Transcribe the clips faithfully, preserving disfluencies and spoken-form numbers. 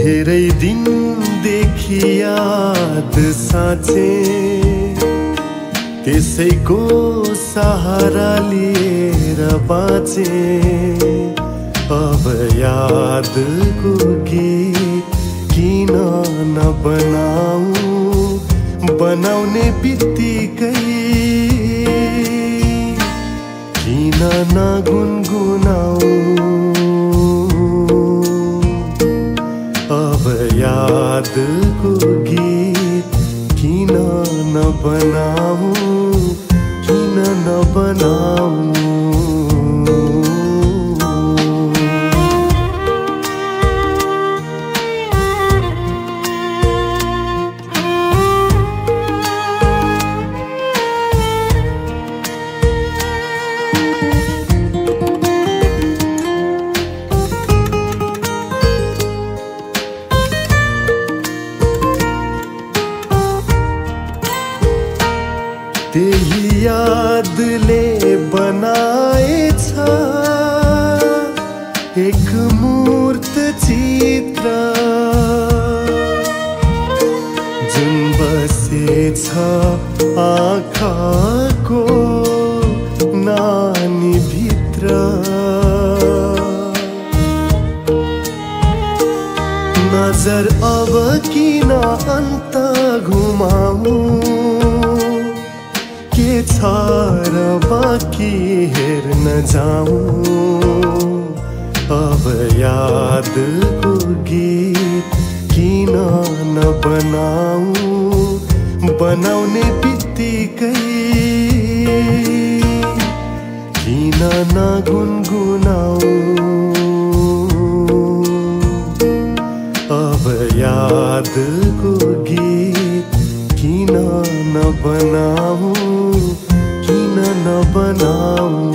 धेरै दिनदेखि याद साँचे त्यसैको सहारा लिएर बाँचे। अब यादको गीत किन नबनाऊ, बनाउने बित्तिकै किन नगुनगुनाऊ। अब यादको गीत किन नबनाऊ, किन नबनाऊ। त्यही यादले बनाएछ एक मूर्त चित्र, जुन बसेछ आँखाको नानी भित्र। नजर अब किन अन्त घुमाऊ, के छ र बाँकी हेर्न जाऊँ। अब यादको गीत किन नबनाऊ, बनाउने बित्तिकै किन नगुनगुनाऊ। अब यादको गीत किन नबनाऊ, किन नबनाऊ।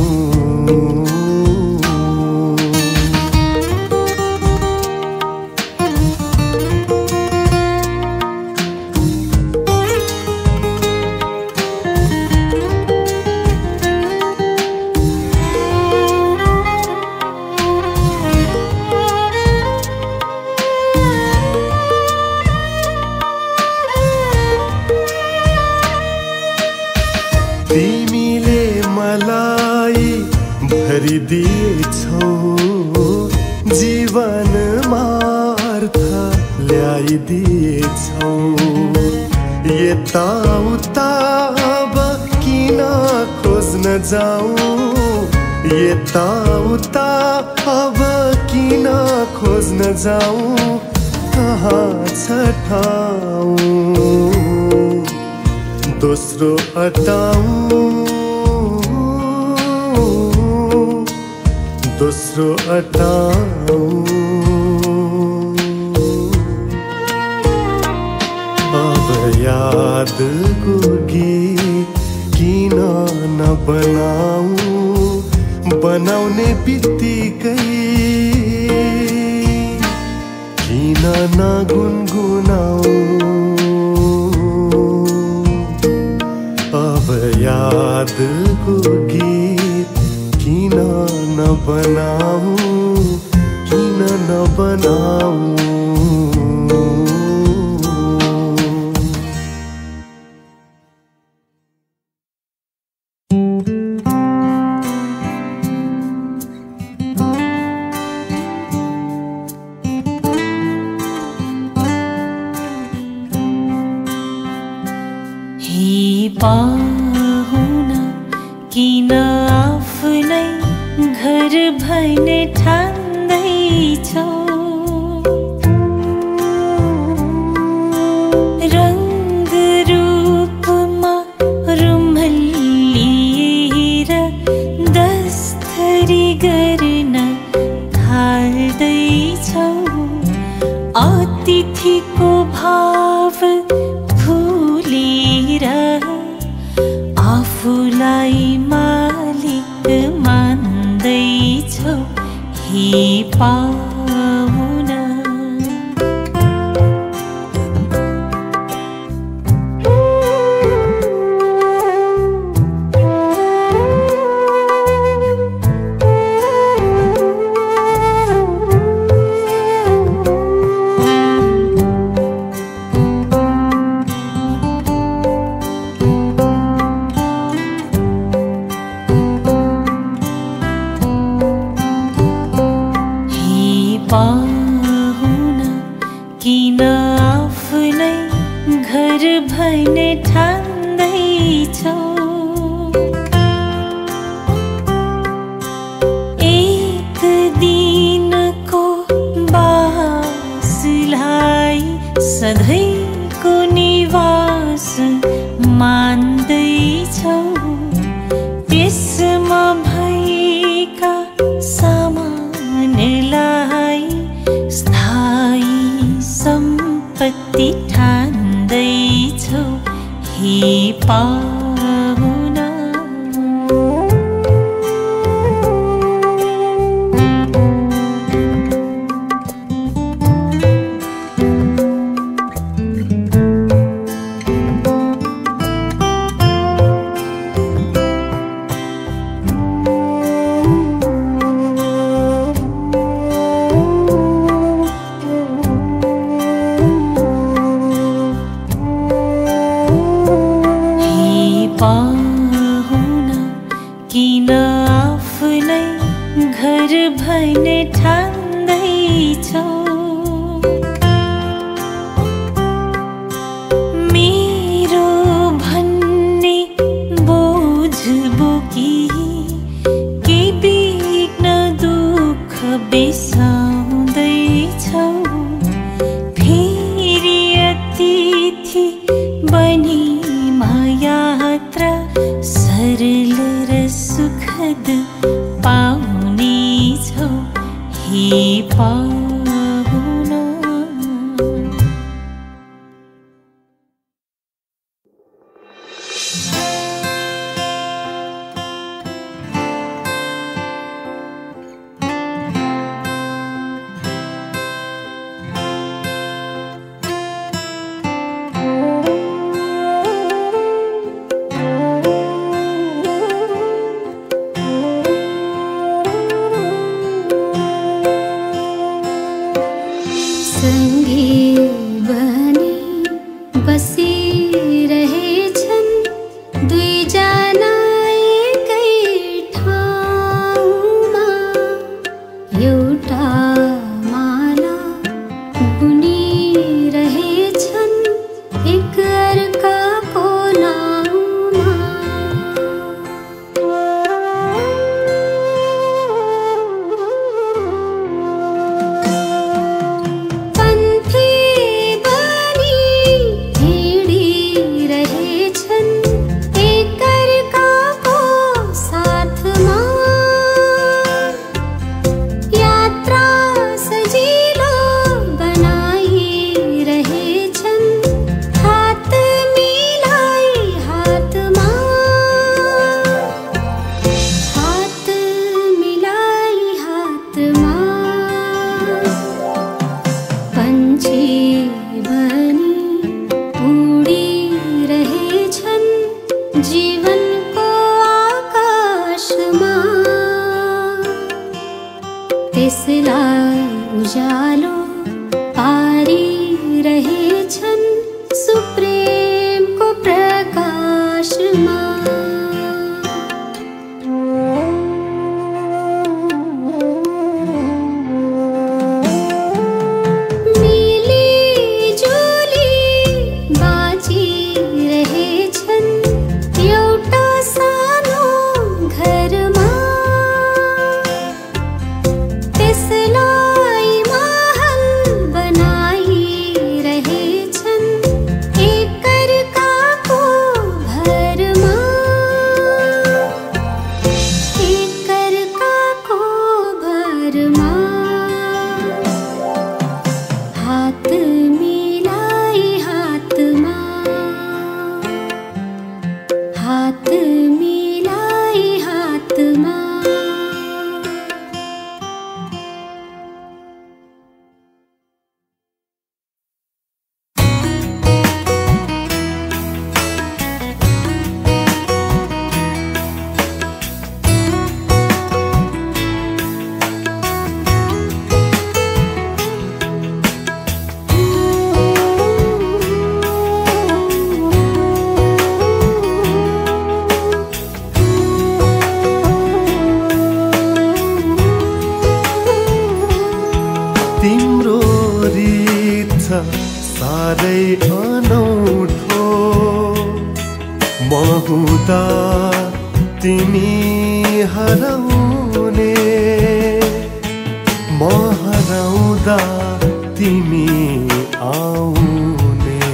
तिमीले मलाई भरिदिएछौ जीवनमा अर्थ ल्याइदिएछौ। यताउता अब किन खोज्न जाऊँ, यताउता अब किन खोज्न जाऊँ। कहाँ छ ठाउँ दोस्रो अटाऊँ, दोस्रो अटाऊँ। अब यादको गीत किन नबनाऊ, बनाउने बित्तिकै किन नगुनगुनाऊ। अब यादको गीत किन नबनाऊ, किन नबनाऊ। पाहुना किन आफ्नै घर भन्ने ठान्दैछौ। रङ्ग रूपमा रुमल्लिएर दस्तरी गर्न थाल्दैछौ। अतिथिको भाव भुलेर आफूलाई मालिक मान्दैछौ। हे पाहुना भन्ने ठान्दैछौ। एक दिनको बासलाई सधैँको निवास मान्दैछौ। त्यसमा भएका सामानलाई स्थायी सम्पत्ति ठान्दैछौ। हे पाहुना, पाहुना किन आफ्नै घर भन्ने ठान्दैछौ। मेरो भन्ने बोझ बोकी के बिघ्न दुःख बिसाउँदैछौ। फेरि अतिथि बनी यात्रा सरल र सुखद पाउनेछौ। हे पाहुना, त्यसलाई उज्यालो पारी रहेछन् सुप्रेमको प्रकाशमा। साह्रै अनौठो म हुँदा तिमी हराउने, म हराउँदा तिमी आउने।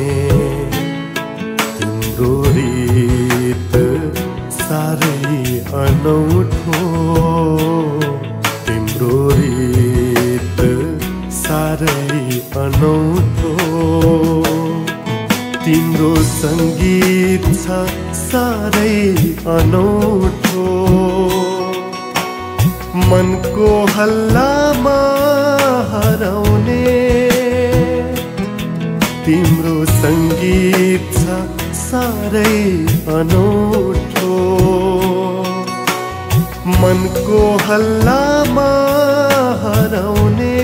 तिम्रो रीत साह्रै अनौठो, तिम्रो रीत साह्रै अनौठो। तिम्रो संगीत छ साह्रै अनौठो। मनको हल्लामा हराउने, तिम्रो संगीत छ साह्रै अनौठो। मनको हल्लामा हराउने,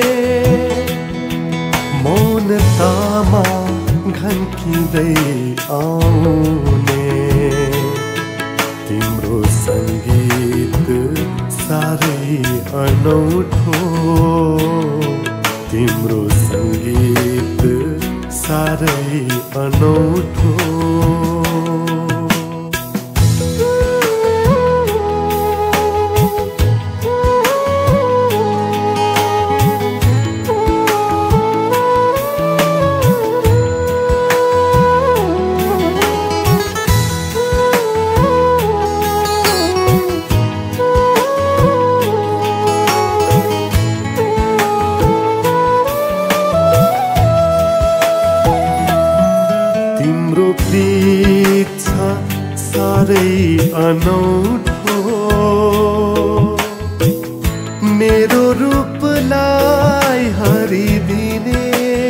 मौनतामा घन्किँदै आउने। तिम्रो संगीत साह्रै अनौठो, तिम्रो संगीत साह्रै अनौठो। अनौठो मेरो रूपलाई हरिदिने,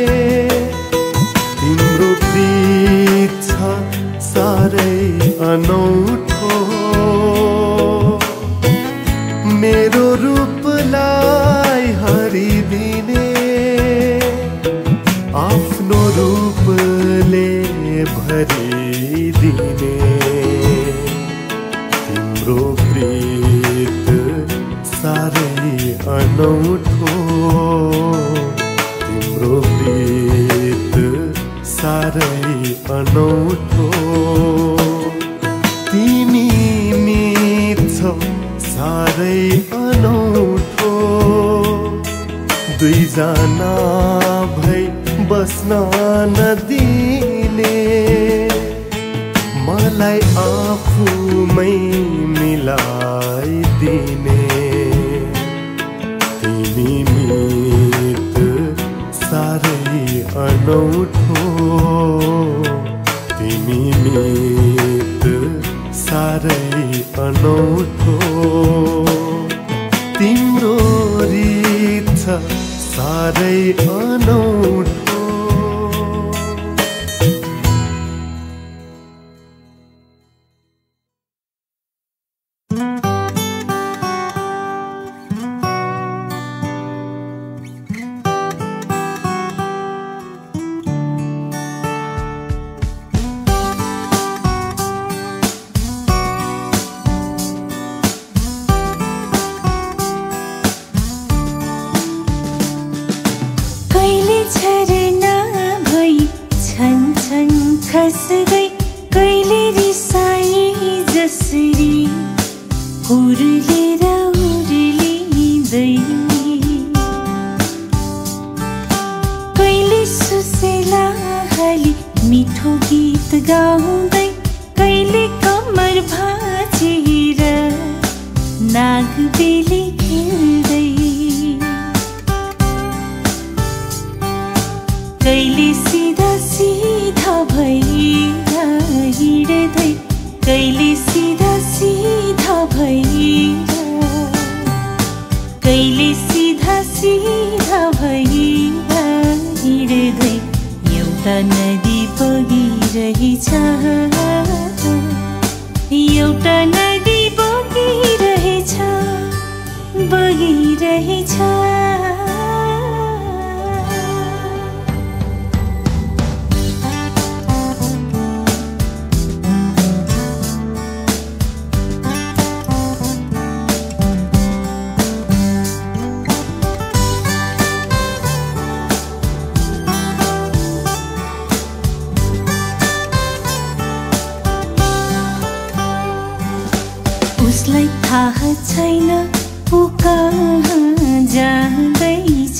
तिम्रो प्रीत छ साह्रै अनौठो। मेरो रूपलाई हरिदिने, आफ्नो रूपले भरिदिने। तिम्रो प्रीत साह्रै अनौठो, तिम्रो प्रीत साह्रै अनौठो। तिमी मिठो साह्रै अनौठो, दुईजना भई बस्न नदिने, मलाई आफूमै मिलाइदिने। तिमी मित साह्रै अनौठो, तिमी मित साह्रै अनौठो। तिम्रो रीत छ साह्रै अनौठो। थाहा छैन ऊ कहाँ जाँदैछ,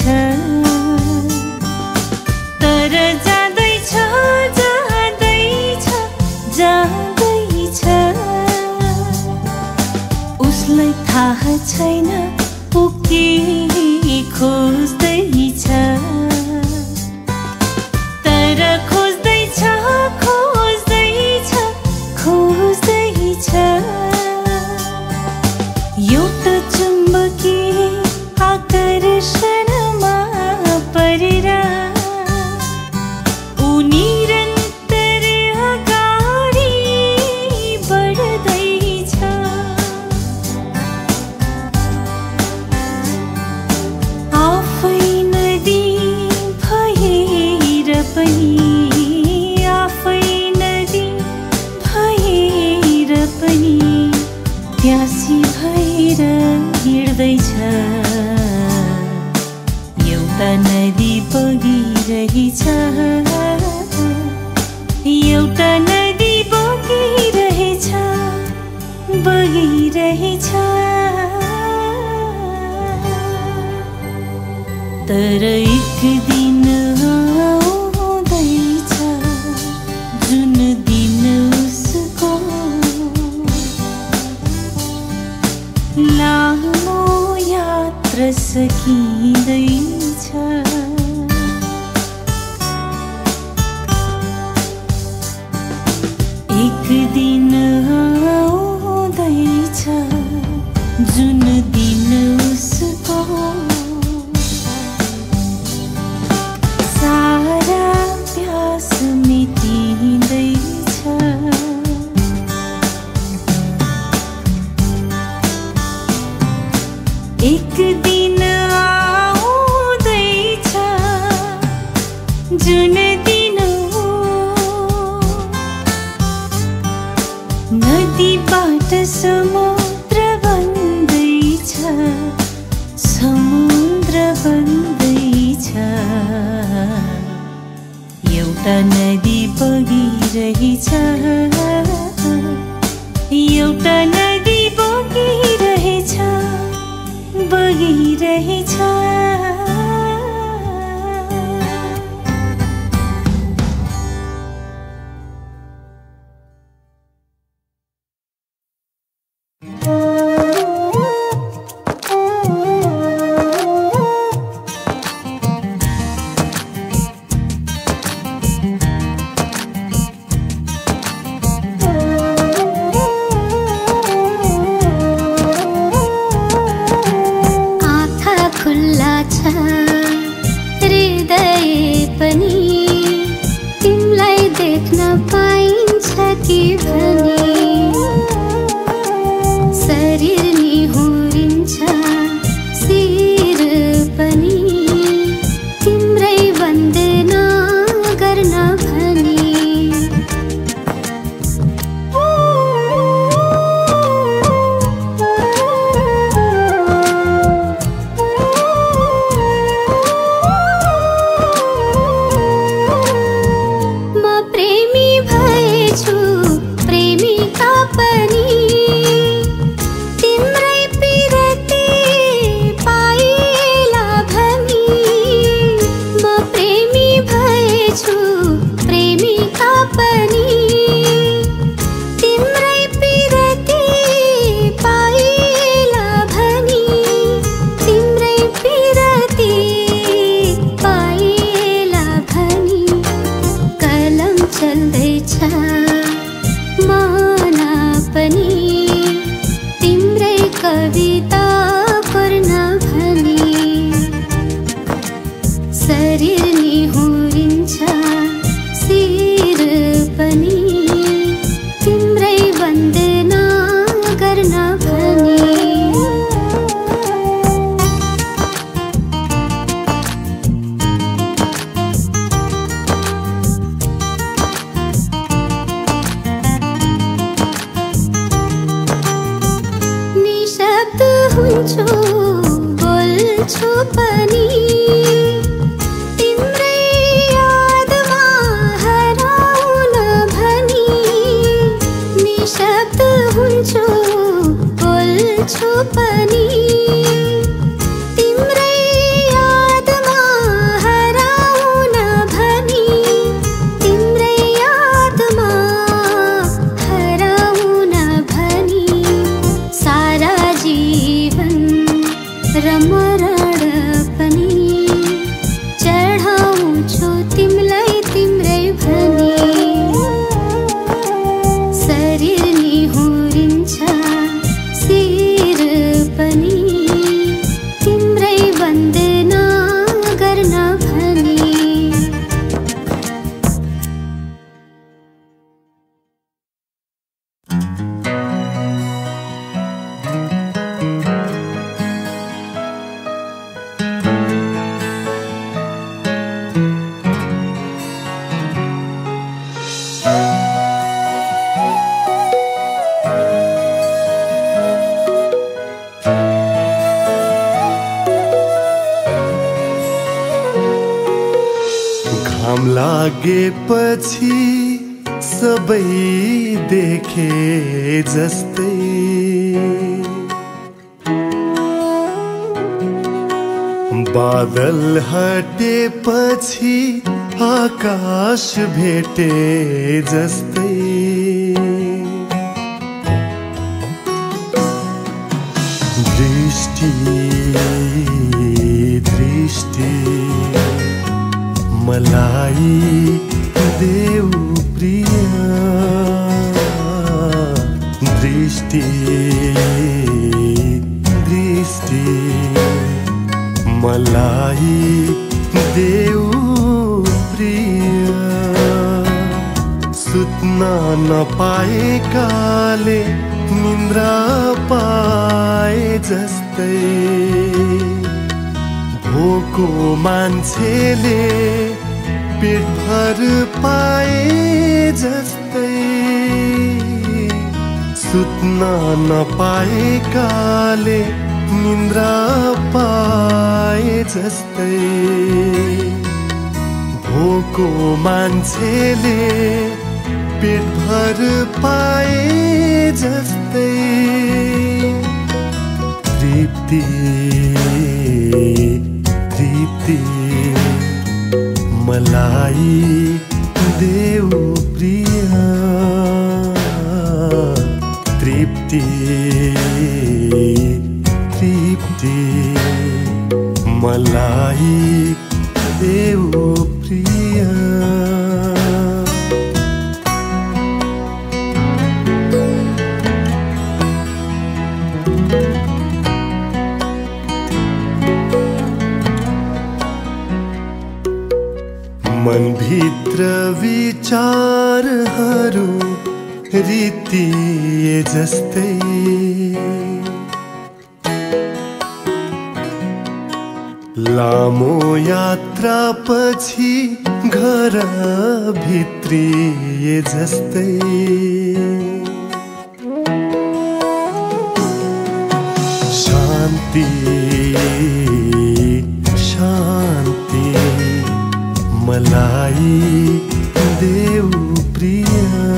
तर जाँदैछ जाँदैछ जाँदैछ। उसलाई थाहा छैन ऊ के खोज्दैछ, तर खोज्दैछ खोज्दैछ खोज्दैछ। एउटा चुम्बकीय आकर्षणमा परेर ऊ निरन्तर अगाडि बढ्दैछ। आफै नदी भएर पनि, आफै नदी भएर पनि प्यासी भएर हिँड्दैछ। एउटा नदी बगिरहेछ, एउटा नदी बगिरहेछ बगिरहेछ। तर एक दिन आउँदैछ जुन दिन उसको लामो यात्रा सकिँदैछ। एक दिन आउँदैछ जुन दिन उसको सारा प्यास मेटिँदैछ। एक दिन आउँदैछ जुन दिन नदीबाट समुद्र बन्दैछ, समुद्र बन्दैछ। एउटा नदी बगिरहेछ, एउटा नदी बगिरहेछ बगिरहेछ। शब्द हुन्छु बोल छु पनि तिम्रै यादमा हराउन भनी तिम्रै यादमा हराउन भनी सारा जीवन र मरण पनि चढाउँछु तिमीलाई तिम्रै भनी शरीर निहुरिन्छ शिर पनि तिम्रै वन्दना गर्न भनी घाम लागेपछि सबै देखे जस्तै बादल हटेपछि आकाश भेटे जस्तै दृष्टि दृष्टि मलाई देऊ प्रिय दृष्टि दृष्टि मलाई देऊ प्रिय सुत्न नपाएकाले निन्द्रा पाए जस्तै भोको मान्छेले पेट भर पाए जस्तै सुत्न नपाएकाले निन्द्रा पाए जस्तै भोको मान्छेले पेट भर पाए जस्तै तृप्ति तृप्ति मलाई देऊ प्रिय तृप्ति तृप्ति मलाई देऊ प्रिय मनभित्र विचारहरू रीतिए जस्तै लामो यात्रा पछि घर भित्रिए जस्तै शान्ति शान्ति मलाई देऊ प्रिय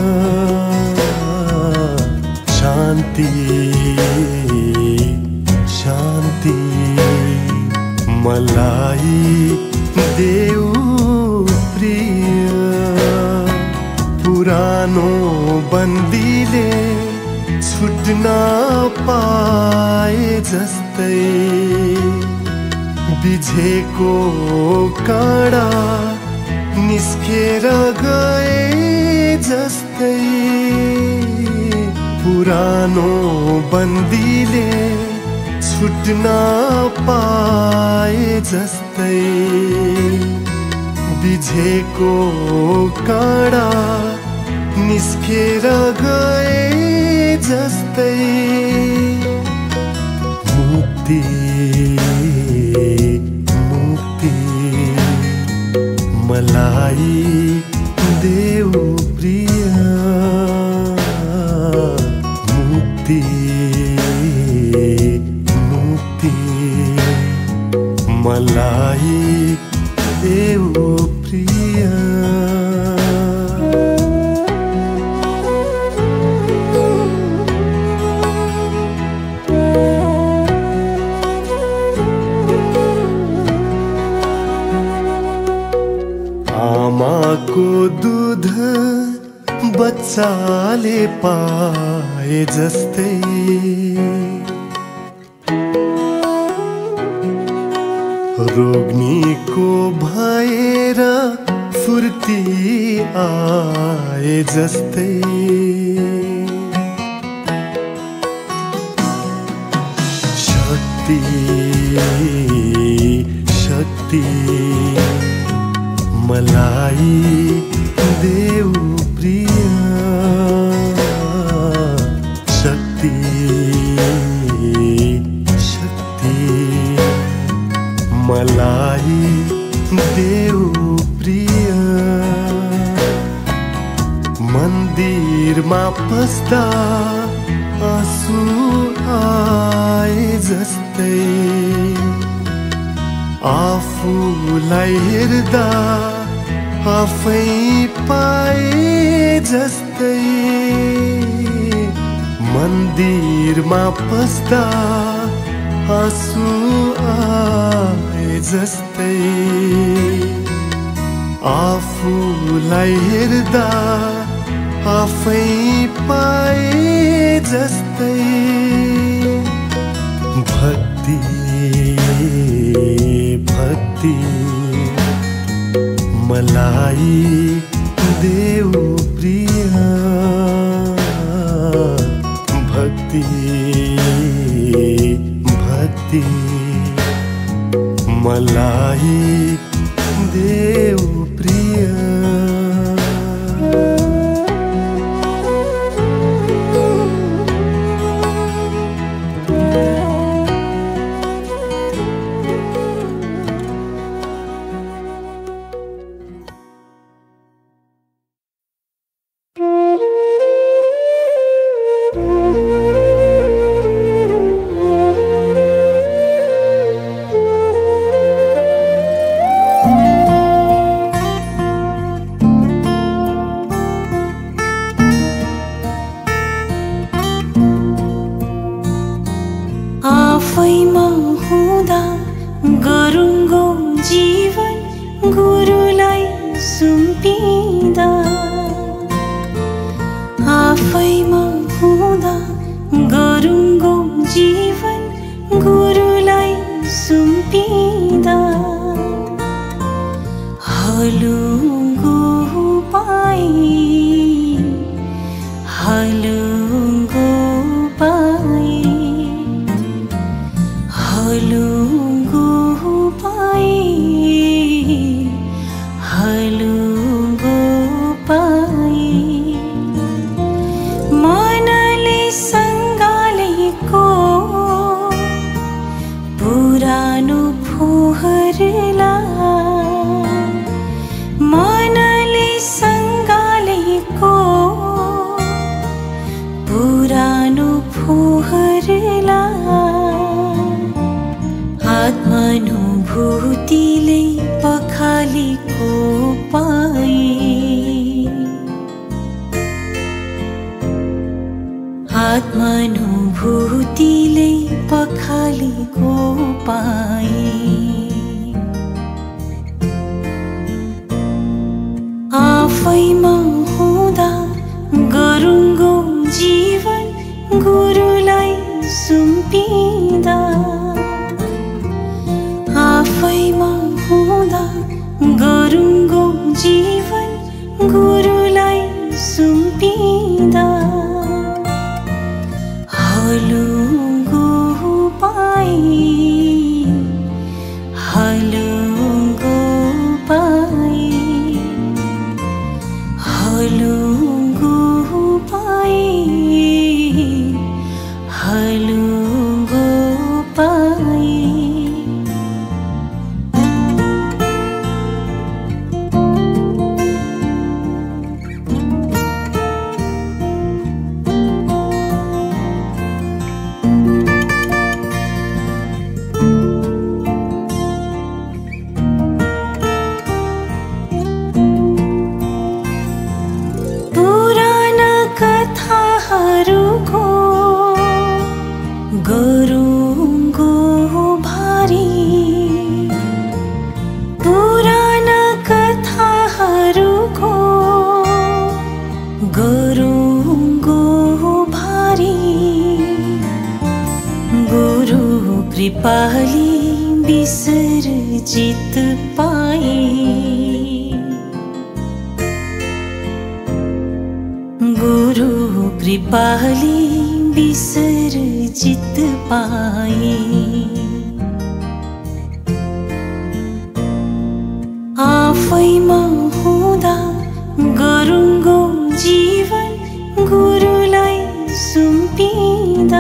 शान्ति शान्ति मलाई देऊ प्रिय पुरानो बन्दीले छुट्न पाए जस्तै बिझेको काँडा निस्केर गए जस्तै पुरानो बन्दीले छुट्न पाए जस्तै बिझेको काँडा निस्केर गए जस्तै मुक्ति मुक्ति मलाई देऊ प्रिय मुक्ति मुक्ति मलाई देऊ प्रिय बच्चाले पाए जस्तै रोग्नीको भएर फुर्ती आए जस्तै शक्ति शक्ति मलाई देऊ प्रिय शक्ति शक्ति मलाई देऊ प्रिय मन्दिरमा पस्दा आँसु आए जस्तै आफूलाई हेर्दा आफै पाए जस्तै मन्दिरमा पस्दा आँसु आए जस्तै आफूलाई हेर्दा आफै पाए जस्तै भक्ति भक्ति मलाई देऊ प्रिय भक्ति भक्ति मलाई देऊ प्रिय आत्मानुभूतिले पखालेको पाए आफैमा हुँदा गरुङ्गो जीवन गुरुलाई सुम्पिँदा आफैमा हुँदा गरुङ्गो जीवन गुरुलाई सुम्पिँदा हलुङ्गो पाए हलुङ्गो पाए गरुङ्गो भारी गुरु कृपाले विसर्जित पाए गुरु कृपाले विसर्जित पाए आफैमा हुँदा गरुङ्गो जीवन गुरुलाई सुम्पिँदा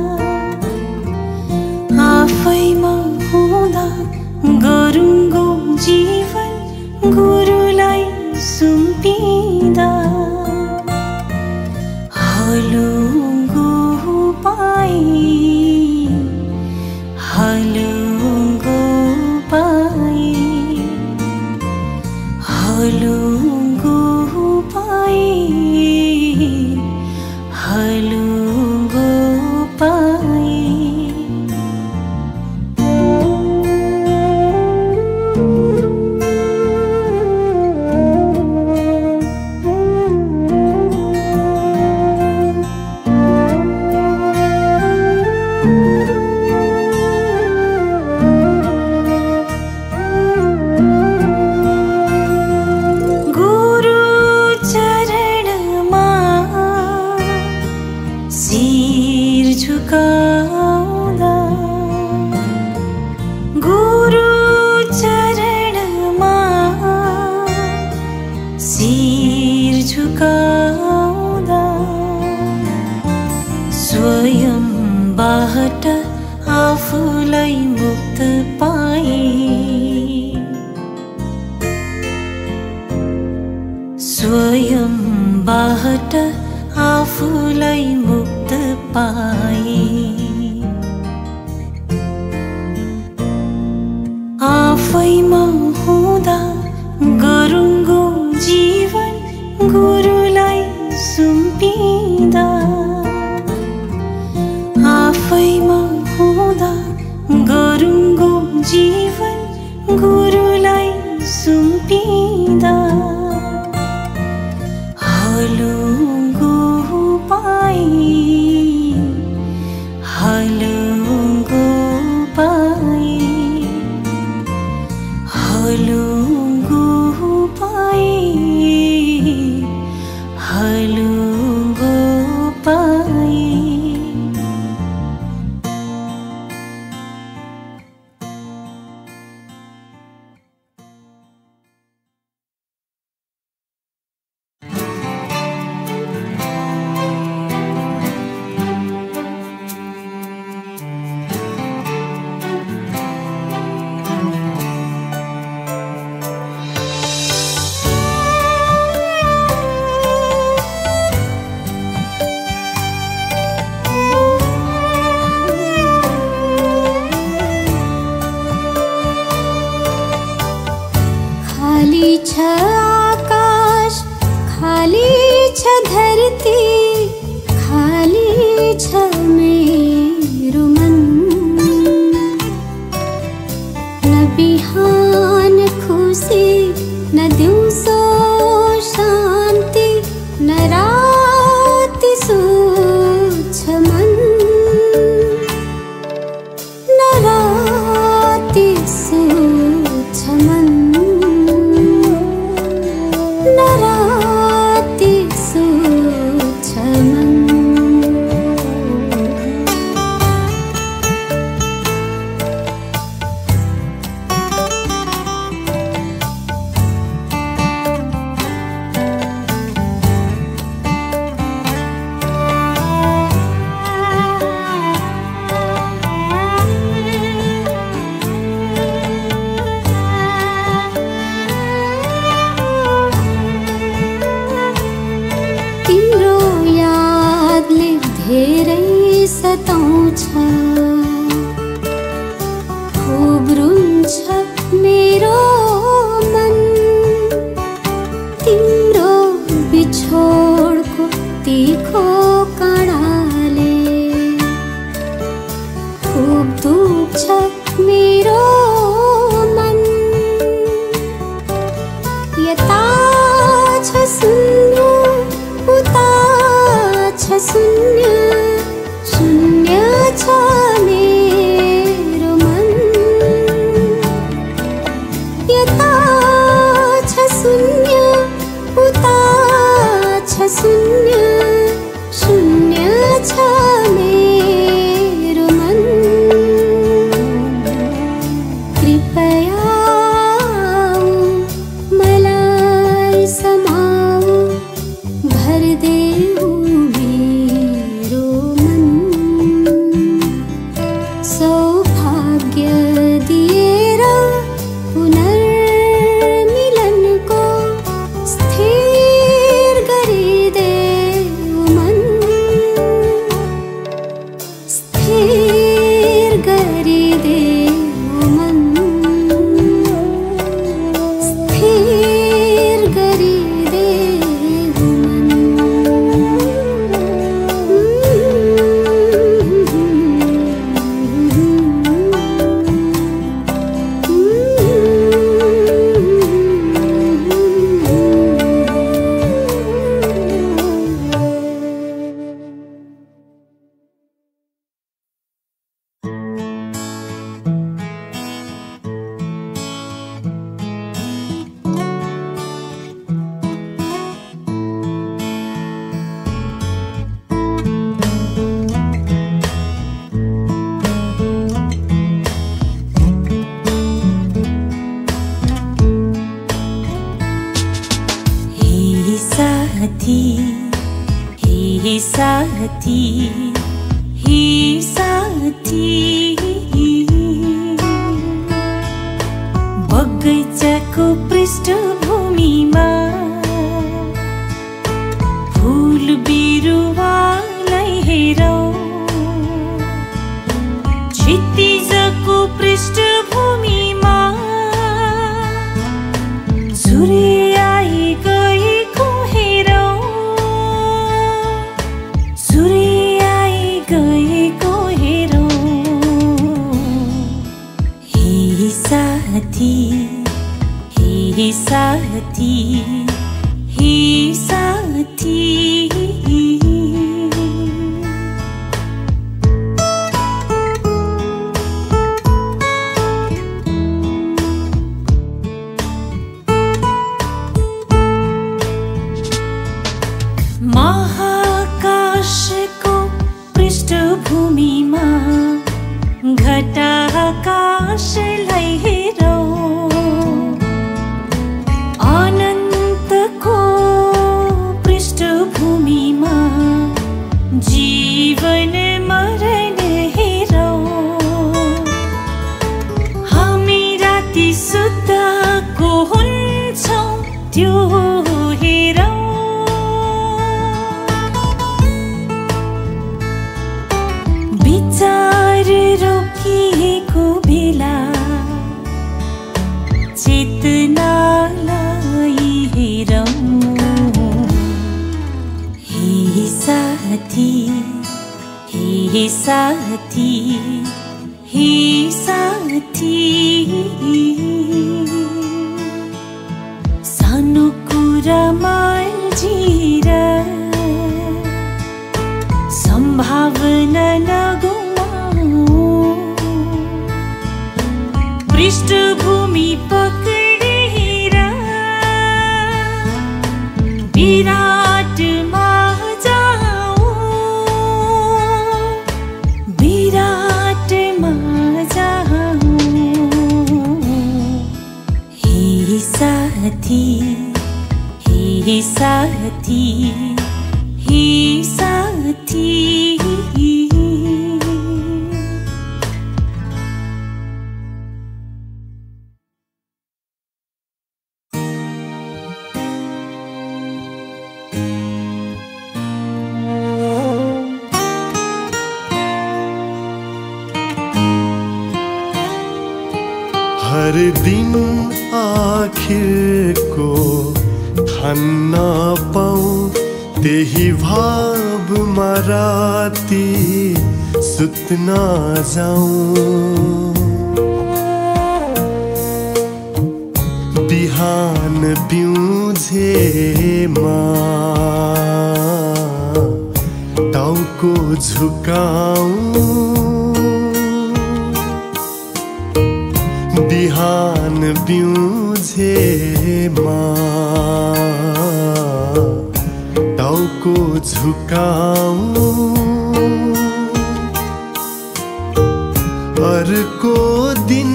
आफैमा हुँदा गरुङ्गो जीवन गुरुलाई सुम्पिँदा हलुङ्गो पाए हलुङ्गो पाए हलुङ्गो पाए हलुङ्गो पाए झुकाउँदा गुरु चरणमा शिर झुकाउँदा स्वयंबाट आफूलाई मुक्त पाए स्वयंबाट आफूलाई मुक्त पाए आफैमा हुँदा गरुङ्गो जीवन गुरुलाई सुम्पिँदा आफैमा हुँदा गरुङ्गो जीवन गुरुलाई सुम्पिँदा हलुङ्गो पाए हलुङ्गो पाए हलुङ्गो पाए हलुङ्गो पाए यता छ सुन्नु साथी हे साथी हे साथी बगैँचाको पृष्ठभूमिमा फूल बिरुवालाई हेरौँ क्षितिजको पृष्ठभूमिमा सूर्य आई गएको हेरौँ सूर्य आई गएको हेरौँ हे साथी हे साथी हे साथी महाकाशको पृष्ठभूमिमा घटाकाशलाई हेरौँ अनन्तको पृष्ठभूमिमा जीवन मरण हेरौँ हामी राति सुत्दाको हुन्छौँ त्यो हेरौँ विचार रोकिएको बेला चेतनालाई हेरौँ हे साथी हे साथी हे साथी सानो कुरामा जिएर सम्भावना नगुमाऊ पृष्ठभूमि पक्रेर विराटमा जाऊ विराटमा जाऊ हे साथी हे साथी हे साथी हर दिन आखिरको खान्न पाऊँ त्यही भावमा राति सुत्न जाऊँ बिहान पिउँझेमा टाउको झुकाऊँ बिहान पिउँझेमा टाउको झुकाऊँ अर्को दिन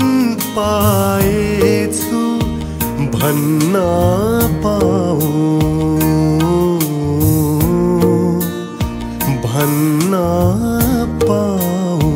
पाएछु भन्न पाऊँ भन्न पाऊँ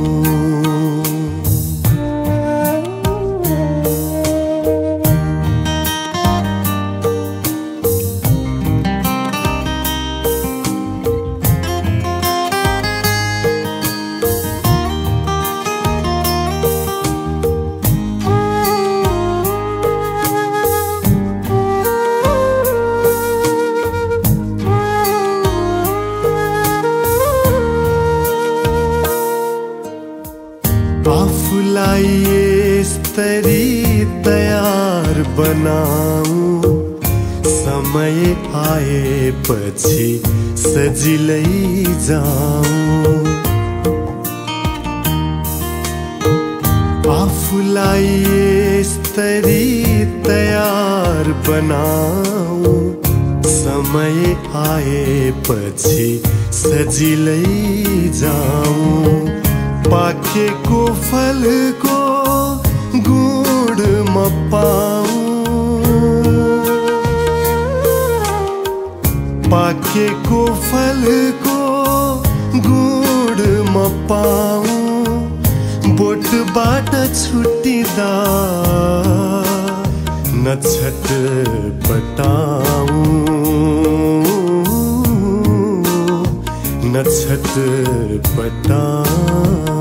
आफूलाई यसरी तयार बनाऊं समय आएपछि सजिलै जाऊं आफूलाई यसरी तयार बनाऊं समय आएपछि सजिलै जाऊं पाकेको फलको गुण म पाऊं के को फल को गुड म पाऊं बोटबाट छुट्टिदा न छटपटाऊं न छटपटाऊं।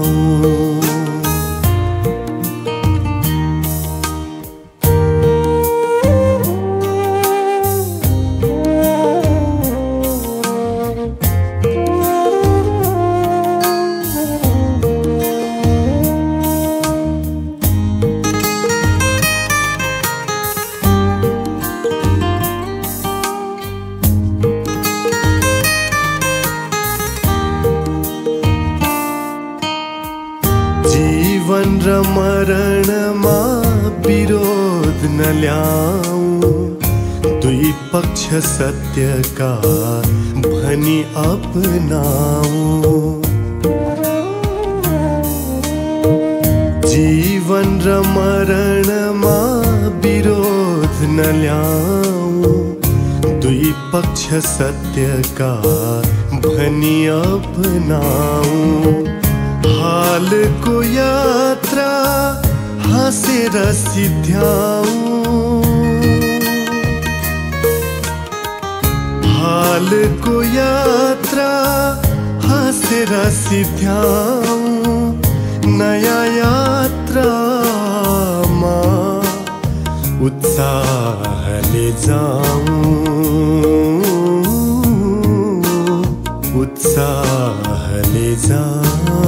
जीवन र मरणमा विरोध न ल्याऊं दुई पक्ष सत्यका भनी अपनाऊं। जीवन र मरणमा विरोध न ल्याऊं दुई पक्ष सत्यका भनी अपनाऊं। हाल को यात्रा हाँसेर सिध्याऊं हाल को यात्रा हाँसेर सिध्याऊं। नयाँ यात्रामा उत्साहले जाऊं उत्साहले जाऊं।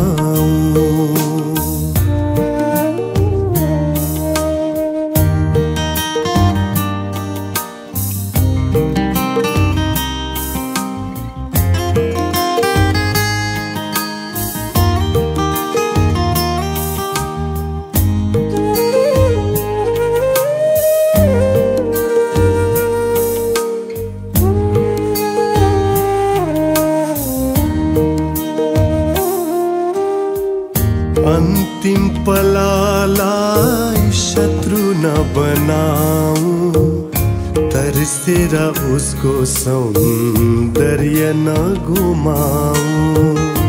अन्तिम पलालाई शत्रु न बनाऊं तरसेर उसको सौन्दर्य न गुमाऊं।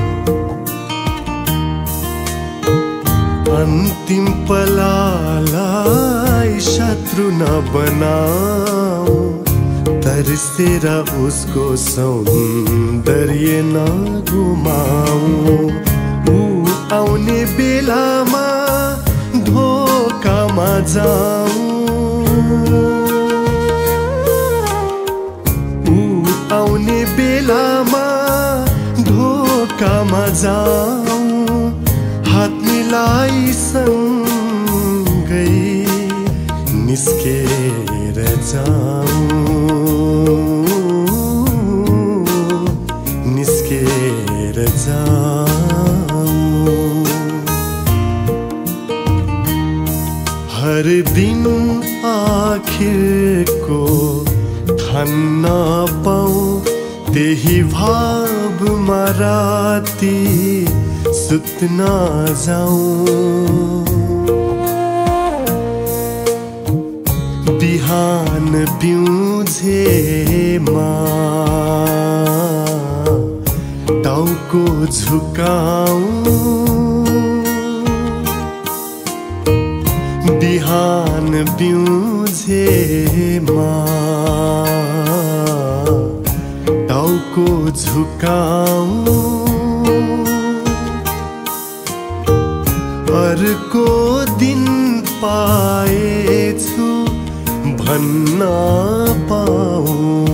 अन्तिम पलालाई शत्रु न बनाऊं तरसेर उसको सौन्दर्य न गुमाऊं। आउने बेलामा धोकामा जाऊं ऊ आउने बेलामा धोकामा जाऊं। हात मिलाई सँगै निस्केर जाऊं निस्केर जाऊं। हर दिन आखिर को थान्न पाऊं त्यही भाव मराती सुत्न जाऊं। बिहान पिउँझेमा टाउको झुकाऊं बिहान पिउँझेमा टाउको झुकाऊं। अर्को दिन पाएछु भन्न पाऊं